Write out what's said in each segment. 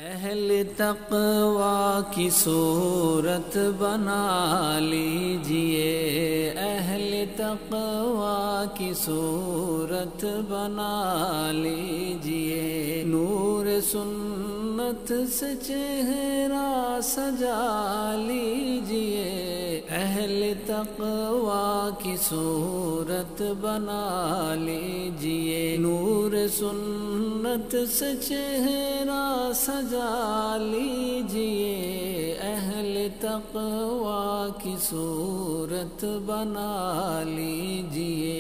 اہل تقوی کی صورت بنا لیجئے، اہل تقوی کی صورت بنا لیجئے، نور سنت سے چہرہ سجا لیجئے، اہل تقوی کی صورت بنا لیجئے، نور سنت سے چہرہ سجا لیجئے، اہل تقوی کی صورت بنا لیجئے،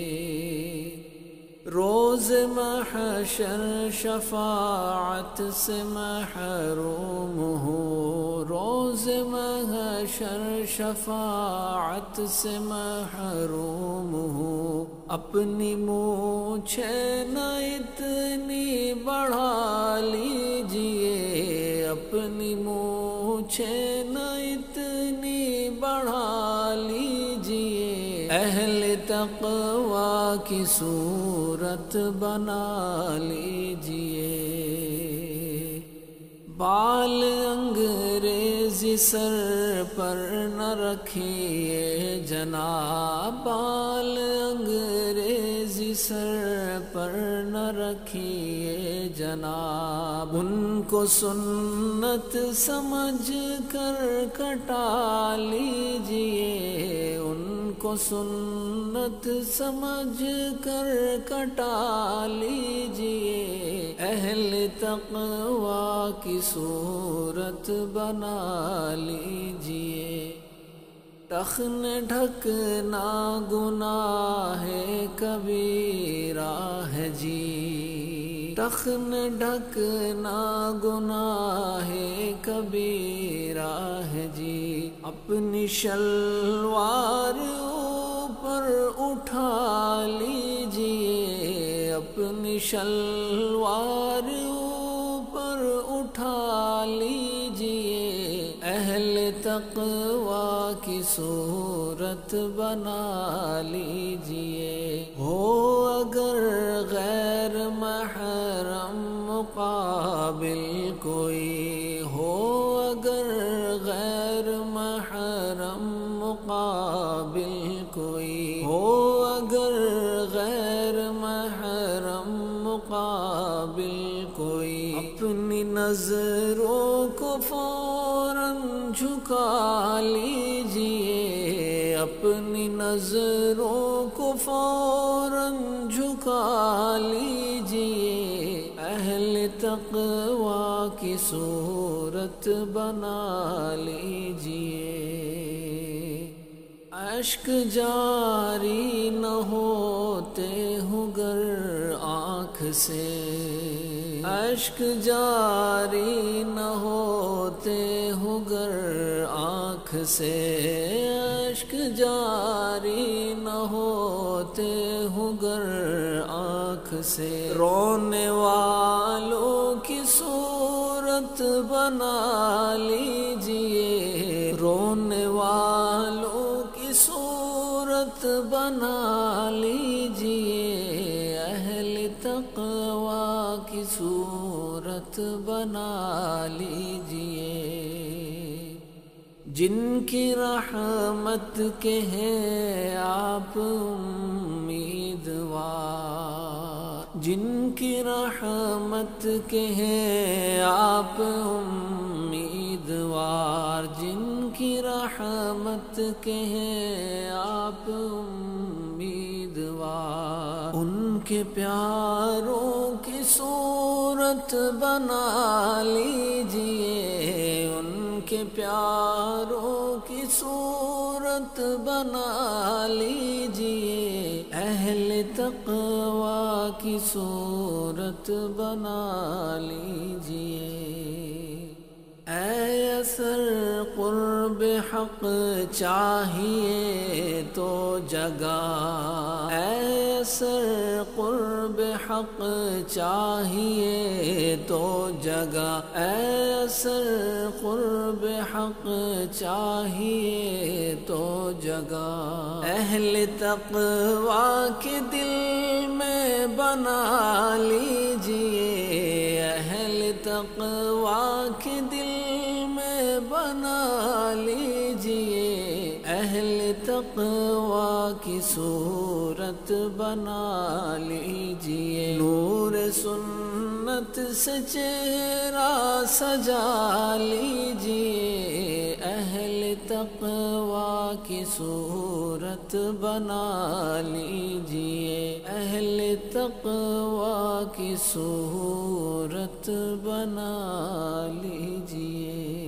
روز محشر شفاعت سے محروم ہو، روز محشر شفاعت سے محروم ہو، اپنی مونچھیں نہ اتنی بڑھا لیجئے، اپنی مونچھیں نہ اتنی بڑھا لیجئے، اہل تقوی کی صورت بنا لیجئے، بال انگریزی سر پر نہ رکھیے جناب، بال انگریزی سر پر نہ رکھیے جناب، ان کو سنت سمجھ کر کٹا لیجئے، ان کو سنت سمجھ کر کٹا لیجئے، اہل تقوی کی صورت بنا لیجئے، ٹخن ڈھکنا گناہ کبیرہ ہے جی، ٹخن ڈھکنا گناہ کبیرہ ہے جی، اپنی شلوار اوپر اٹھا لیجئے، اپنی شلوار اوپر اٹھا لیجئے، اہل تقوی کی صورت بنا لیجئے، ہو اگر غیر محرم مقابل کوئی، ہو اگر غیر محرم مقابل کوئی، ہو اگر غیر محرم مقابل کوئی، اپنی نظروں کو فوراً جھکا لیجئے، اپنی نظروں کو فوراً جھکا لیجئے، اہل تقوی کی صورت بنا لیجئے، اشک جاری نہ ہوتے ہوں گر آنکھ سے، اشک جاری نہ ہوتے ہوں گر آنکھ سے، اشک جاری نہ ہوتے ہوں گر آنکھ سے، رونے والوں کی صورت بنا لیجئے، رونے والوں کی صورت بنا لیجئے، اہل تقوی کی صورت بنا لیجئے، جن کی رحمت کے ہیں آپ امیدوار، جن کی رحمت کے ہیں آپ امیدوار، جن کی رحمت کے ہیں آپ امیدوار، ان کے پیاروں کی صورت بنا لیجئے، ان کے پیاروں کی صورت بنا لیجئے، اہل تقوی کی صورت بنا لیجئے، اے اثر قرب حق چاہیے تو جگہ، اے اثر قرب حق چاہیے تو جگہ، اے اثر قرب حق چاہیے تو جگہ، اہل تقوی کے دل میں بنا لیجئے، اہل تقوی تقوی کے دل میں بنا لیجئے، اہل تقوی کی صورت بنا لیجئے، نور سنت سے چہرہ سجا لیجئے، اہل تقوی کی صورت بنا لیجئے، اہل تقوی کی صورت بنا لیجئے۔